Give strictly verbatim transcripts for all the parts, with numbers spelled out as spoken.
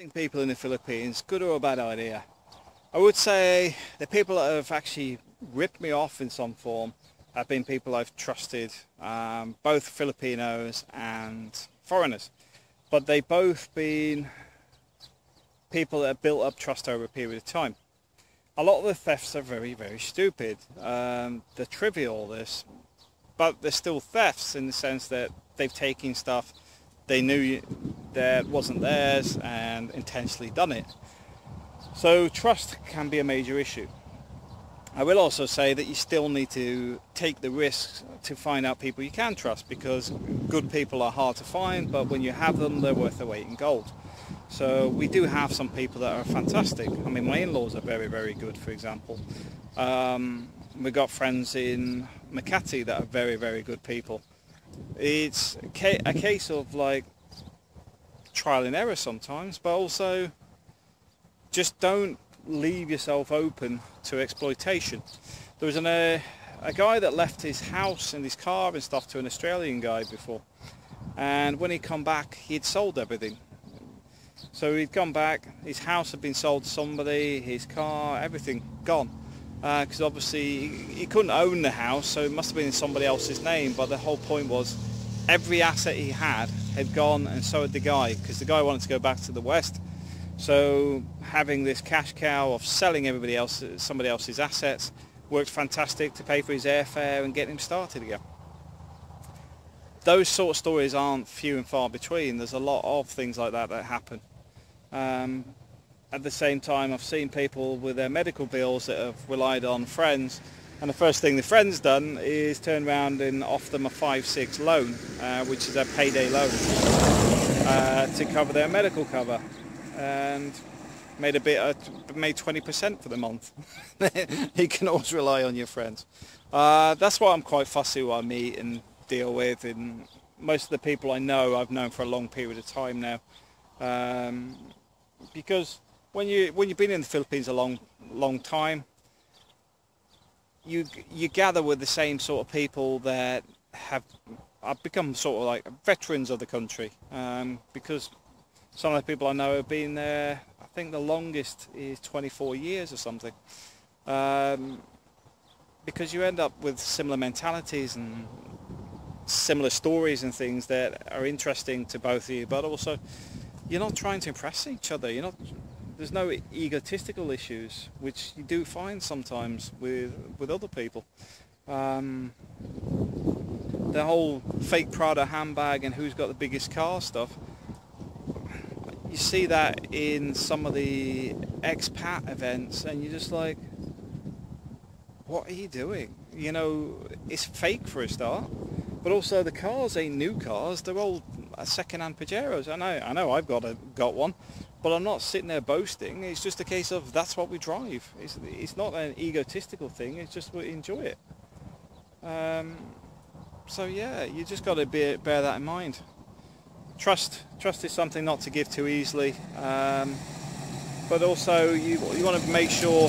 People in the Philippines, good or a bad idea? I would say the people that have actually ripped me off in some form have been people I've trusted, um, both Filipinos and foreigners. But they both been people that have built up trust over a period of time. A lot of the thefts are very, very stupid. Um, they're trivial, this, but they're still thefts in the sense that they've taken stuff they knew that wasn't theirs and intentionally done it. So trust can be a major issue. I will also say that you still need to take the risks to find out people you can trust, because good people are hard to find, but when you have them, they're worth their weight in gold. So we do have some people that are fantastic. I mean, my in-laws are very, very good, for example. Um, we've got friends in Makati that are very, very good people. It's a case of like trial and error sometimes, but also just don't leave yourself open to exploitation. There was an, uh, a guy that left his house and his car and stuff to an Australian guy before, and when he'd come back he'd sold everything. So he'd come back, his house had been sold to somebody, his car, everything gone. Because uh, obviously he, he couldn't own the house, so it must have been in somebody else's name, but the whole point was every asset he had had gone, and so had the guy, because the guy wanted to go back to the West. So having this cash cow of selling everybody else, somebody else's assets worked fantastic to pay for his airfare and get him started again. Those sort of stories aren't few and far between. There's a lot of things like that that happen. Um, At the same time, I've seen people with their medical bills that have relied on friends, and the first thing the friend's done is turn around and offer them a five six loan, uh, which is a payday loan, uh, to cover their medical cover, and made a bit, uh, made twenty percent for the month. You can always rely on your friends. Uh, that's why I'm quite fussy who I meet and deal with, and most of the people I know I've known for a long period of time now, um, because When you when you've been in the Philippines a long long time, you you gather with the same sort of people that have have become sort of like veterans of the country. Um, because some of the people I know have been there. I think the longest is twenty-four years or something. Um, because you end up with similar mentalities and similar stories and things that are interesting to both of you, but also you're not trying to impress each other. You're not. There's no egotistical issues, which you do find sometimes with with other people. Um, the whole fake Prada handbag and who's got the biggest car stuff, you see that in some of the expat events, and you're just like, what are you doing? You know, it's fake for a start, but also the cars ain't new cars. They're all second-hand Pajeros. I know, I know, I've got a got one. But I'm not sitting there boasting. It's just a case of that's what we drive. It's, it's not an egotistical thing. It's just we enjoy it. Um, so yeah, you just got to be, bear that in mind. Trust, trust is something not to give too easily. Um, but also you you want to make sure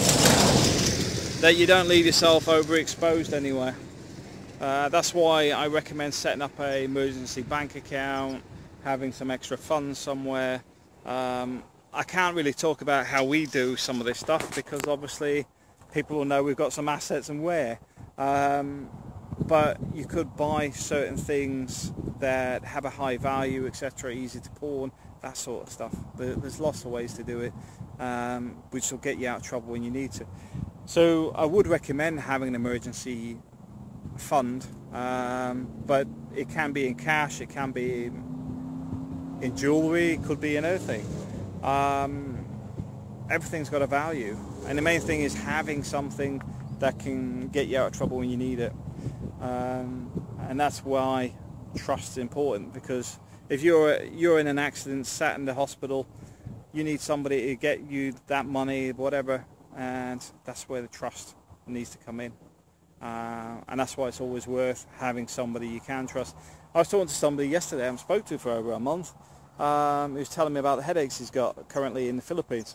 that you don't leave yourself overexposed anywhere. Uh, that's why I recommend setting up an emergency bank account, having some extra funds somewhere. Um, I can't really talk about how we do some of this stuff, because obviously people will know we've got some assets and where. Um, but you could buy certain things that have a high value, et cetera, easy to pawn, that sort of stuff. There's lots of ways to do it, um, which will get you out of trouble when you need to. So I would recommend having an emergency fund, um, but it can be in cash, it can be in jewelry, it could be in anything. Um, everything's got a value, and the main thing is having something that can get you out of trouble when you need it. Um, and that's why trust is important, because if you're you're in an accident, sat in the hospital, you need somebody to get you that money, whatever, and that's where the trust needs to come in. Uh, and that's why it's always worth having somebody you can trust. I was talking to somebody yesterday I haven't spoke to for over a month. Um, he was telling me about the headaches he's got currently in the Philippines,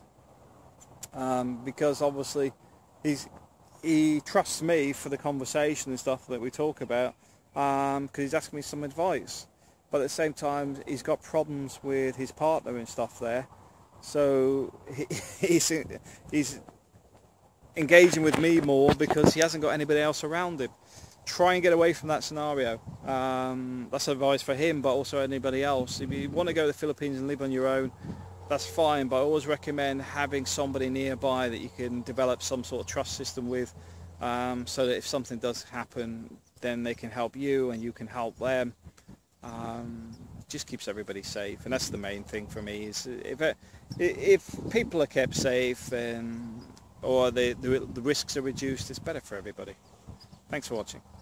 um, because obviously he's he trusts me for the conversation and stuff that we talk about, um, because he's asking me some advice. But at the same time, he's got problems with his partner and stuff there, So he, he's he's engaging with me more because he hasn't got anybody else around him. Try and get away from that scenario. Um, that's advice for him, but also anybody else. If you want to go to the Philippines and live on your own, that's fine, but I always recommend having somebody nearby that you can develop some sort of trust system with, um, so that if something does happen, then they can help you and you can help them. Um, just keeps everybody safe, and that's the main thing for me. Is if it, if people are kept safe, and or the, the the risks are reduced, it's better for everybody. Thanks for watching.